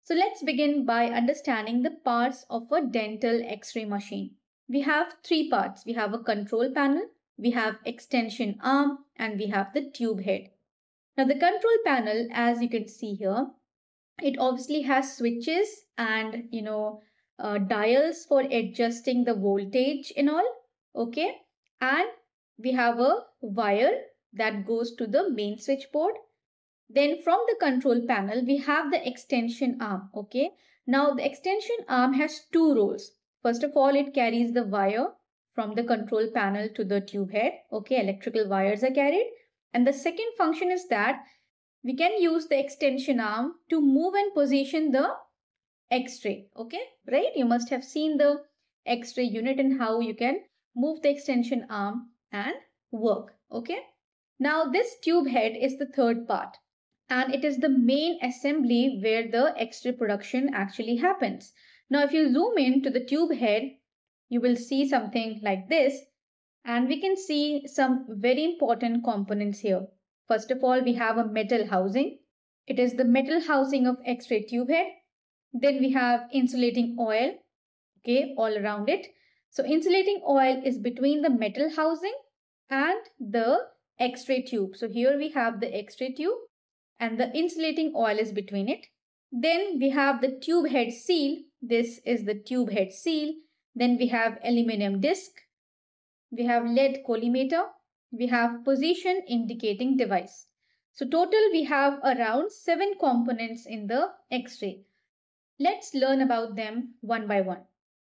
So let's begin by understanding the parts of a dental X-ray machine. We have three parts. We have a control panel, we have extension arm, and we have the tube head. Now the control panel, as you can see here, it obviously has switches and dials for adjusting the voltage and all. Okay, and we have a wire that goes to the main switchboard. Then from the control panel, we have the extension arm. Okay, now the extension arm has two roles. First of all, it carries the wire from the control panel to the tube head. Okay, electrical wires are carried. And the second function is that we can use the extension arm to move and position the X-ray. Okay, right? You must have seen the X-ray unit and how you can move the extension arm and work. Okay, now this tube head is the third part, and it is the main assembly where the X-ray production actually happens. Now if you zoom in to the tube head, you will see something like this, and we can see some very important components here. First of all, we have a metal housing. It is the metal housing of X-ray tube head. Then we have insulating oil, okay, all around it. So insulating oil is between the metal housing and the X-ray tube. So here we have the X-ray tube and the insulating oil is between it. Then we have the tube head seal. This is the tube head seal. Then we have aluminum disc. We have lead collimator. We have position indicating device. So total we have around 7 components in the X-ray. Let's learn about them one by one.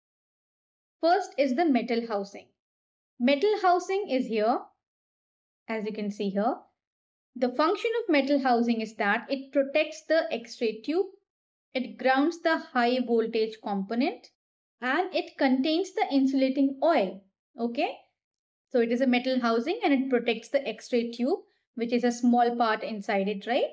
First is the metal housing. Metal housing is here, as you can see here. The function of metal housing is that it protects the X-ray tube, it grounds the high voltage component, and it contains the insulating oil. Okay. So it is a metal housing and it protects the X-ray tube, which is a small part inside it, right?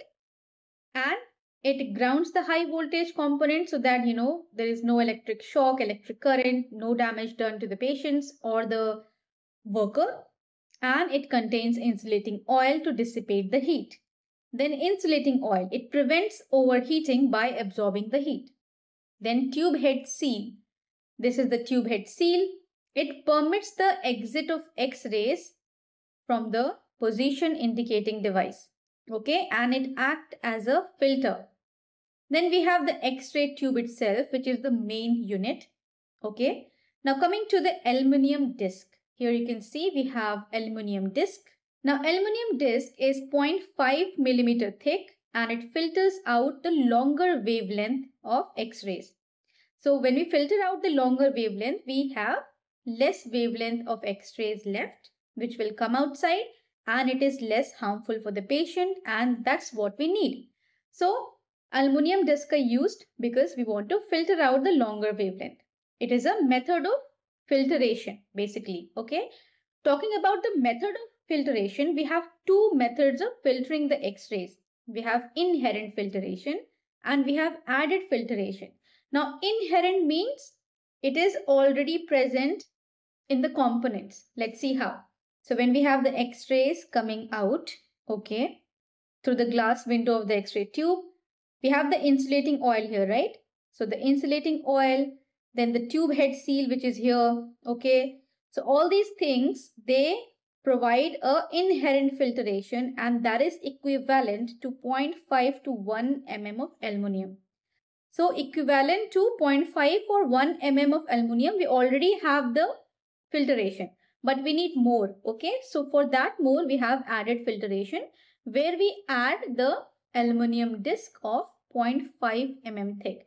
And it grounds the high voltage component so that, there is no electric shock, electric current, no damage done to the patients or the worker. And it contains insulating oil to dissipate the heat. Then insulating oil, it prevents overheating by absorbing the heat. Then tube head seal. This is the tube head seal. It permits the exit of X-rays from the position indicating device. Okay, and it acts as a filter. Then we have the X-ray tube itself, which is the main unit. Okay, now coming to the aluminum disc. Here you can see we have aluminum disc. Now aluminum disc is 0.5 millimeter thick and it filters out the longer wavelength of X-rays. So when we filter out the longer wavelength, we have less wavelength of X-rays left, which will come outside, and it is less harmful for the patient, and that's what we need. So aluminum discs are used because we want to filter out the longer wavelength. It is a method of filtration basically. Okay, talking about the method of filtration, we have two methods of filtering the X-rays. We have inherent filtration and we have added filtration. Now inherent means it is already present in the components. Let's see how. So when we have the X-rays coming out, okay, through the glass window of the X-ray tube, we have the insulating oil here, right? So the insulating oil, then the tube head seal, which is here, okay. So all these things, they provide a inherent filtration, and that is equivalent to 0.5 to 1 mm of aluminum. So equivalent to 0.5 or 1 mm of aluminum, we already have the filtration, but we need more. Okay, so for that more we have added filtration, where we add the aluminum disc of 0.5 mm thick.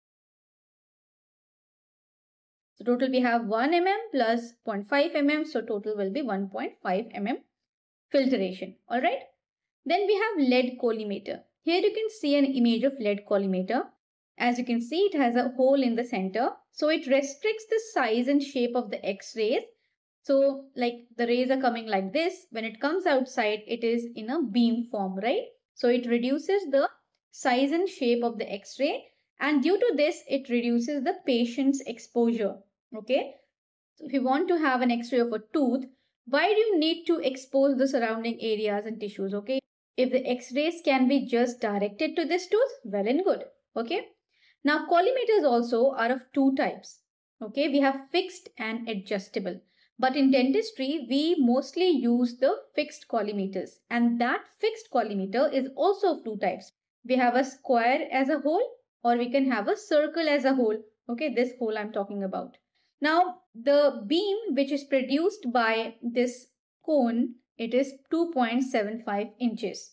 So total we have 1 mm plus 0.5 mm, so total will be 1.5 mm filtration. All right, then we have lead collimator. Here you can see an image of lead collimator. As you can see, it has a hole in the center. So it restricts the size and shape of the X-rays. So like the rays are coming like this. When it comes outside, it is in a beam form, right? So it reduces the size and shape of the X-ray. And due to this, it reduces the patient's exposure. Okay. So if you want to have an X-ray of a tooth, why do you need to expose the surrounding areas and tissues? Okay. If the X-rays can be just directed to this tooth, well and good. Okay. Now, collimators also are of two types. Okay, we have fixed and adjustable. But in dentistry, we mostly use the fixed collimators. And that fixed collimator is also of two types. We have a square as a whole, or we can have a circle as a whole. Okay, this hole I'm talking about. Now, the beam which is produced by this cone, it is 2.75 inches.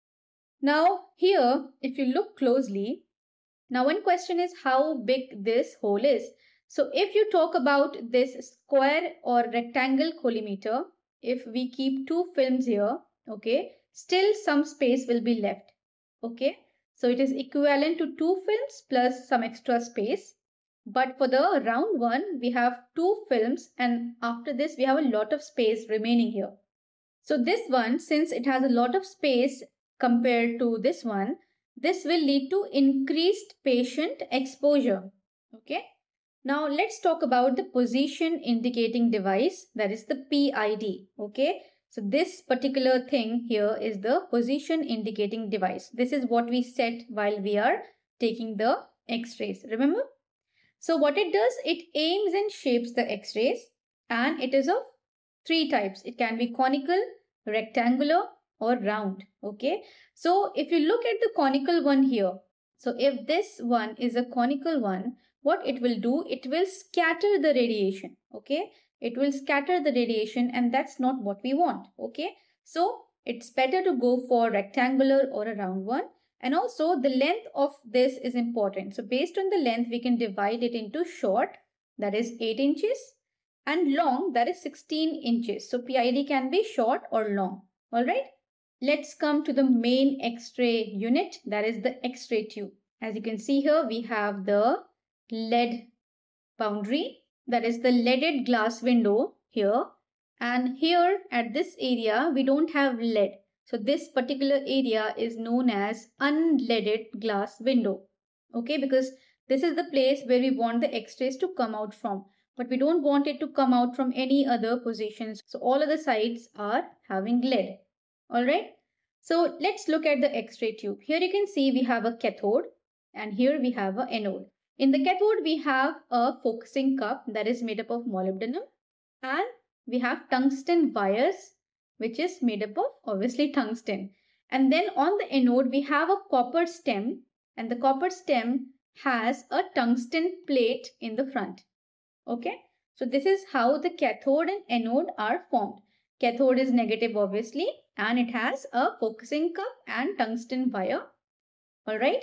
Now, here, if you look closely, now one question is how big this hole is. So if you talk about this square or rectangle collimator, if we keep two films here, okay, still some space will be left. Okay, so it is equivalent to two films plus some extra space. But for the round one, we have two films, and after this we have a lot of space remaining here. So this one, since it has a lot of space compared to this one, this will lead to increased patient exposure. Okay. Now let's talk about the position indicating device, that is the PID. Okay. So this particular thing here is the position indicating device. This is what we set while we are taking the X-rays. Remember? So what it does, it aims and shapes the X-rays, and it is of three types. It can be conical, rectangular, or round. Okay. So if you look at the conical one here, so if this one is a conical one, what it will do, it will scatter the radiation. Okay. It will scatter the radiation, and that's not what we want. Okay. So it's better to go for rectangular or a round one. And also the length of this is important. So based on the length, we can divide it into short, that is 8 inches, and long, that is 16 inches. So PID can be short or long. Alright. Let's come to the main X-ray unit, that is the X-ray tube. As you can see here, we have the lead boundary, that is the leaded glass window here. And here at this area, we don't have lead. So this particular area is known as unleaded glass window. Okay, because this is the place where we want the X-rays to come out from. But we don't want it to come out from any other positions. So all other sides are having lead. Alright. So let's look at the X-ray tube. Here you can see we have a cathode, and here we have an anode. In the cathode, we have a focusing cup that is made up of molybdenum, and we have tungsten wires, which is made up of obviously tungsten. And then on the anode, we have a copper stem, and the copper stem has a tungsten plate in the front. Okay, so this is how the cathode and anode are formed. Cathode is negative obviously, and it has a focusing cup and tungsten wire. Alright,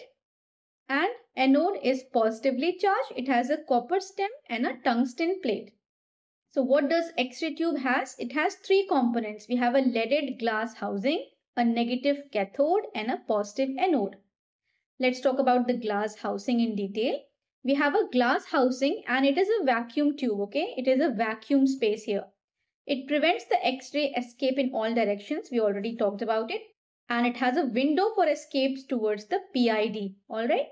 and anode is positively charged. It has a copper stem and a tungsten plate. So what does X-ray tube has? It has three components. We have a leaded glass housing, a negative cathode, and a positive anode. Let's talk about the glass housing in detail. We have a glass housing, and it is a vacuum tube. Okay, it is a vacuum space here. It prevents the X-ray escape in all directions. We already talked about it. And it has a window for escapes towards the PID. Alright.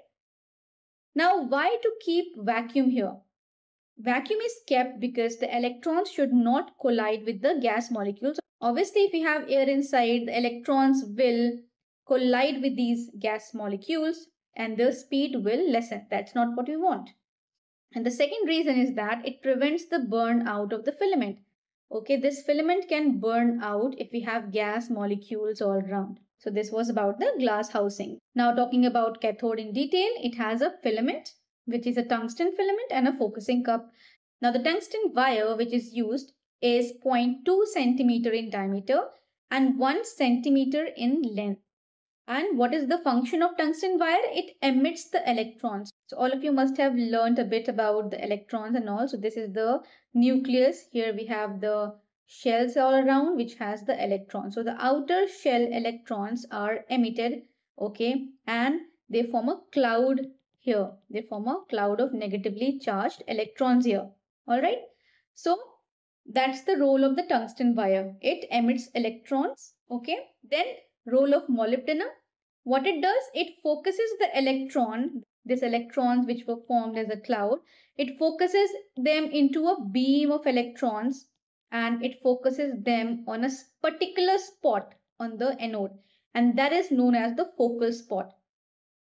Now, why to keep vacuum here? Vacuum is kept because the electrons should not collide with the gas molecules. Obviously, if we have air inside, the electrons will collide with these gas molecules and the speed will lessen. That's not what we want. And the second reason is that it prevents the burn out of the filament. Okay, this filament can burn out if we have gas molecules all around. So this was about the glass housing. Now talking about cathode in detail, it has a filament, which is a tungsten filament, and a focusing cup. Now the tungsten wire which is used is 0.2 centimeter in diameter and 1 centimeter in length. And what is the function of tungsten wire? It emits the electrons. So all of you must have learned a bit about the electrons and all. So this is the nucleus. Here we have the shells all around which has the electrons. So the outer shell electrons are emitted, okay, and they form a cloud here. They form a cloud of negatively charged electrons here. Alright. So that's the role of the tungsten wire. It emits electrons, okay. Then role of molybdenum. What it does, it focuses the electron, these electrons which were formed as a cloud, it focuses them into a beam of electrons and it focuses them on a particular spot on the anode, and that is known as the focal spot.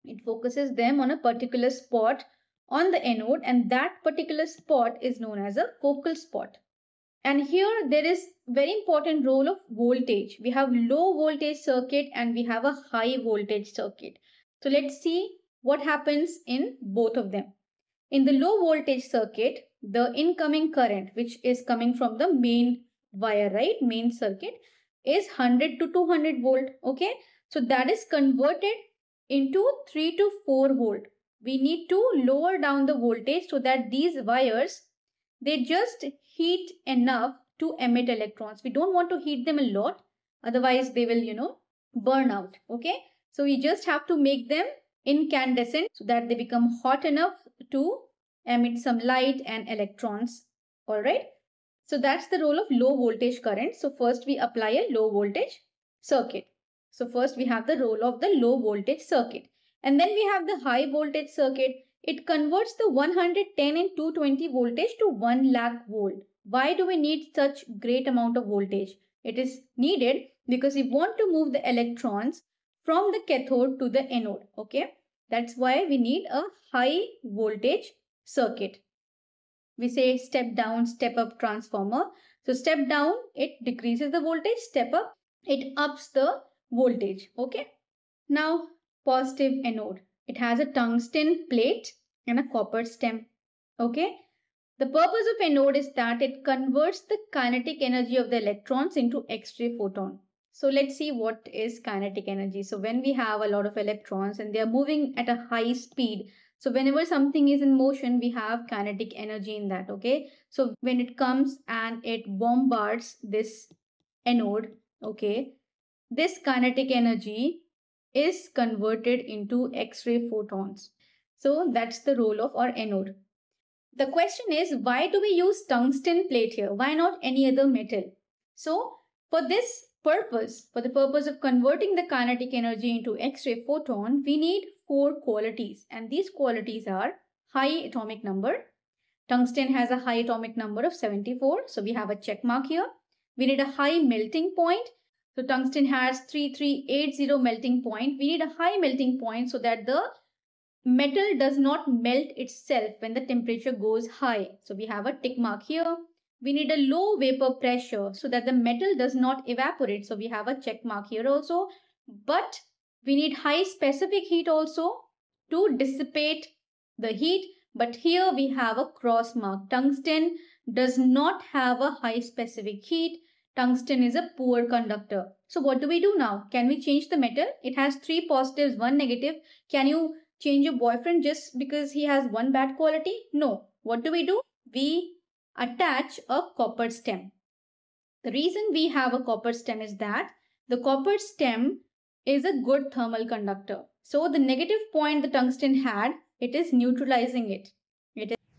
It focuses them on a particular spot on the anode, and that particular spot is known as a focal spot. And here there is very important role of voltage. We have low voltage circuit and we have a high voltage circuit. So let's see what happens in both of them. In the low voltage circuit, the incoming current, which is coming from the main wire, right, main circuit, is 100 to 200 volt. Okay, so that is converted into 3 to 4 volt. We need to lower down the voltage so that these wires, they just heat enough to emit electrons. We don't want to heat them a lot, otherwise they will, burn out. Okay, so we just have to make them incandescent so that they become hot enough to emit some light and electrons. All right, so that's the role of low voltage current. So first we apply a low voltage circuit. So first we have the role of the low voltage circuit, and then we have the high voltage circuit. It converts the 110 and 220 voltage to 1 lakh volt. Why do we need such great amount of voltage? It is needed because we want to move the electrons from the cathode to the anode. Okay, that's why we need a high voltage circuit. We say step down, step up transformer. So step down, it decreases the voltage. Step up, it ups the voltage. Okay, now positive anode. It has a tungsten plate and a copper stem. Okay, the purpose of anode is that it converts the kinetic energy of the electrons into X-ray photon. So let's see what is kinetic energy. So when we have a lot of electrons and they are moving at a high speed, so whenever something is in motion, we have kinetic energy in that. Okay, so when it comes and it bombards this anode, okay, this kinetic energy is converted into X-ray photons. So that's the role of our anode. The question is, why do we use tungsten plate here? Why not any other metal? So for this purpose, for the purpose of converting the kinetic energy into X-ray photon, we need 4 qualities, and these qualities are high atomic number. Tungsten has a high atomic number of 74, so we have a check mark here. We need a high melting point. So tungsten has 3380 melting point. We need a high melting point so that the metal does not melt itself when the temperature goes high. So we have a tick mark here. We need a low vapor pressure so that the metal does not evaporate. So we have a check mark here also. But we need high specific heat also to dissipate the heat. But here we have a cross mark. Tungsten does not have a high specific heat. Tungsten is a poor conductor. So what do we do now? Can we change the metal? It has 3 positives, 1 negative. Can you change your boyfriend just because he has 1 bad quality? No. What do? We attach a copper stem. The reason we have a copper stem is that the copper stem is a good thermal conductor. So the negative point the tungsten had, it is neutralizing it.